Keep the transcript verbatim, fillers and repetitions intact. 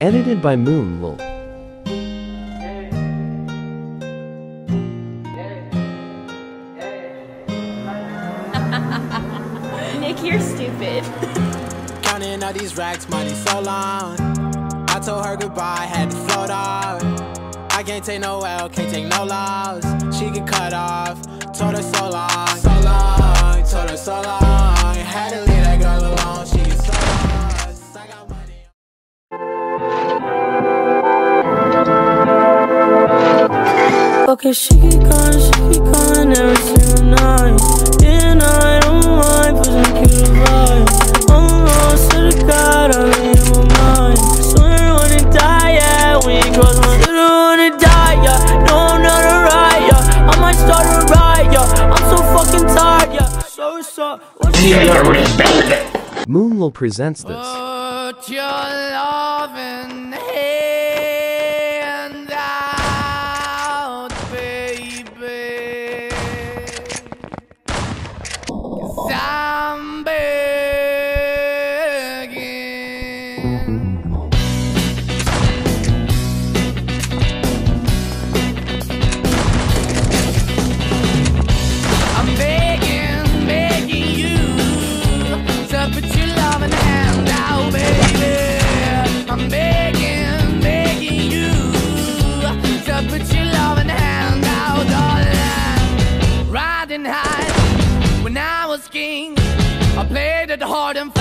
Edited by monlol. Nick, you're stupid. Counting all these racks, money so long. I told her goodbye, had to float off. I can't take no L, can't take no loss. She get cut off, told her so long, so long, told her so long. Had to leave that girl alone, she gets so lost. I got money. Okay, she keep calling, she keep calling every single night. And I don't mind pushing cute vibe. I'm lost to the God, I'm in my mind. Swear I wanna die, yeah, when you cross my swear I wanna die, yeah. No, I'm not alright, yeah. I might start a riot, yeah. I'm so fucking tired, yeah. So, so, what's monlol presents this. Put your loving hand out, baby, 'cause I'm begging. I'm begging, begging you to put your loving hand out, baby. I'm begging, begging you to put your loving hand out, darling. Riding high when I was king, I played it hard and